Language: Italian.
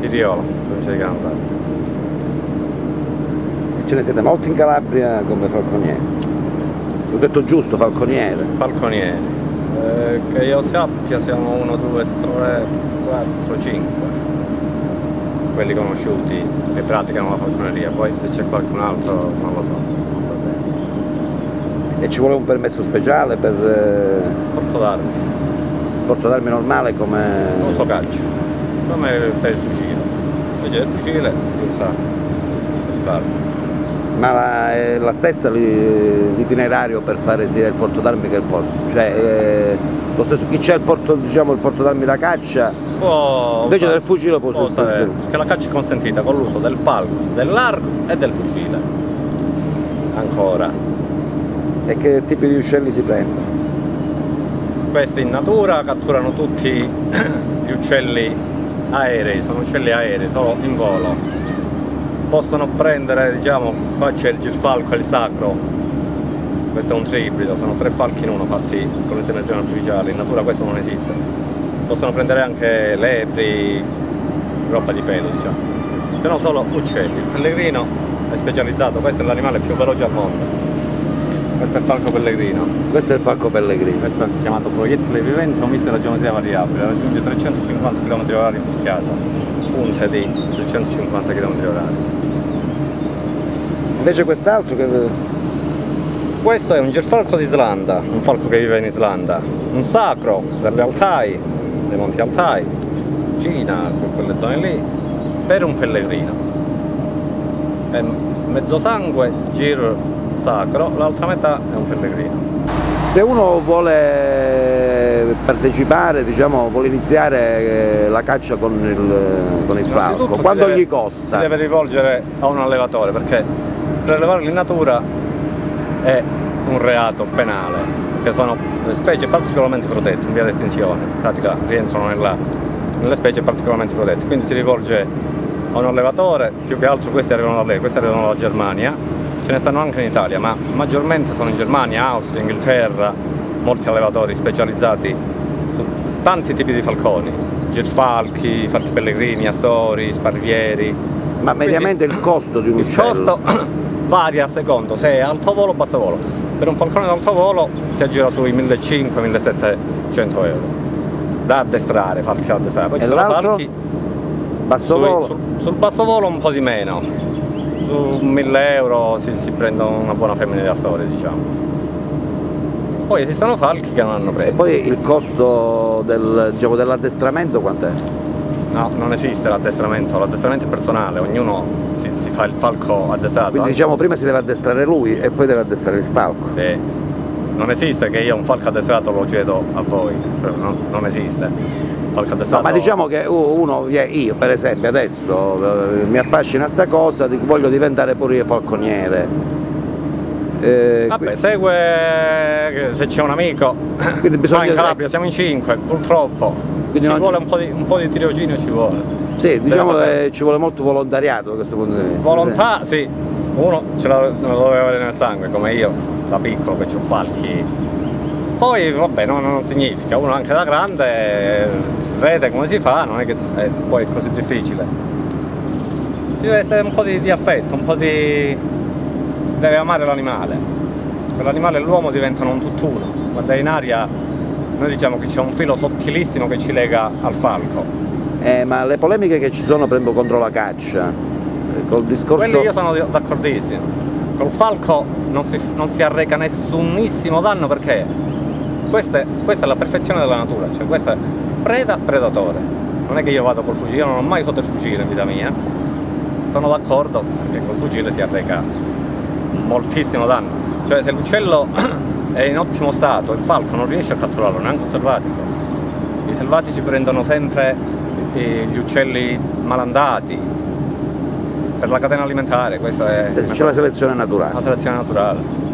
Firiolo, provincia di Catanzaro. E ce ne siete molti in Calabria come falconieri? Ho detto giusto, falconiere? Falconieri. Che io sappia siamo 1, 2, 3, 4, 5 quelli conosciuti che praticano la falconeria, poi se c'è qualcun altro non lo so, non so bene. E ci vuole un permesso speciale per... Porto d'armi. Porto d'armi normale come... Uso caccia, come per il fucile. Invece del fucile si usa il falco. Ma è la stessa l'itinerario per fare sia il porto d'armi che il porto? Cioè, lo stesso, chi c'è il porto, diciamo, il porto d'armi da caccia, invece del fucile può usare. Perché la caccia è consentita con l'uso del falco, dell'arco e del fucile. Ancora. E che tipi di uccelli si prendono? Questi in natura catturano tutti gli uccelli aerei, sono uccelli aerei, solo in volo. Possono prendere, diciamo, qua c'è il girfalco e il sacro, questo è un tribrido, sono 3 falchi in uno fatti con l'inseminazione artificiale, in natura questo non esiste. Possono prendere anche lepri, roba di pelo, diciamo. Sono solo uccelli, il pellegrino è specializzato, questo è l'animale più veloce al mondo. Questo è il falco pellegrino. Questo è il falco pellegrino. Questo è chiamato proiettile vivente, con vista la geometria variabile, raggiunge 350 km/h in picchiata, punte di 350 km/h. Invece quest'altro che... Questo è un girfalco d'Islanda, un falco che vive in Islanda, un sacro per le Altai, dei monti Altai, Cina, quelle zone lì, per un pellegrino. È mezzo sangue, gir sacro, l'altra metà è un pellegrino. Se uno vuole partecipare, diciamo, vuole iniziare la caccia con il falco, quanto gli costa? Si deve rivolgere a un allevatore, perché prelevarli in natura è un reato penale, perché sono specie particolarmente protette, in via di estinzione, in pratica rientrano nelle specie particolarmente protette, quindi si rivolge a un allevatore, più che altro questi arrivano da lei, questi arrivano dalla Germania, ce ne stanno anche in Italia, ma maggiormente sono in Germania, Austria, Inghilterra, molti allevatori specializzati su tanti tipi di falconi, girfalchi, falchi pellegrini, astori, sparvieri. Ma mediamente il costo di un uccello? Il costo varia a secondo se è alto volo o basso volo. Per un falcone d'alto volo si aggira sui 1.500-1.700 euro da addestrare, falchi da addestrare. Poi ci sono falchi basso volo? Sul basso volo un po' di meno, su 1.000 euro si prende una buona femmina di astore, diciamo. Poi esistono falchi che non hanno prezzo. E poi il costo diciamo, dell'addestramento quant'è? No, non esiste l'addestramento è personale, ognuno si fa il falco addestrato. Quindi diciamo prima si deve addestrare lui e poi deve addestrare il falco. Sì, non esiste che io un falco addestrato lo cedo a voi, non esiste. Falco addestrato... No, ma diciamo che uno, io per esempio adesso mi affascina sta cosa, voglio diventare pure io falconiere. Vabbè, segue se c'è un amico, qua in Calabria siamo in 5 purtroppo. Quindi ci vuole un po' di tirocinio, ci vuole. Sì, diciamo che ci vuole molto volontariato da questo punto di vista. Volontà, sì, uno ce lo deve avere nel sangue, come io, da piccolo che ho falchi. Poi vabbè, non significa, uno anche da grande vede come si fa, non è che poi è così difficile. Ci deve essere un po' di affetto, un po' di... deve amare l'animale. L'animale e l'uomo diventano un tutt'uno. Quando è in aria noi diciamo che c'è un filo sottilissimo che ci lega al falco. Ma le polemiche che ci sono per esempio contro la caccia, col discorso... Quelli io sono d'accordissimo. Col falco non si arreca nessunissimo danno, perché questa è la perfezione della natura, cioè questa è preda, predatore. Non è che io vado col fucile, io non ho mai usato il fucile in vita mia, sono d'accordo perché col fucile si arreca moltissimo danno. Cioè se l'uccello è in ottimo stato, il falco non riesce a catturarlo, neanche un selvatico. I selvatici prendono sempre gli uccelli malandati per la catena alimentare, questa è... C'è la selezione naturale. La selezione naturale.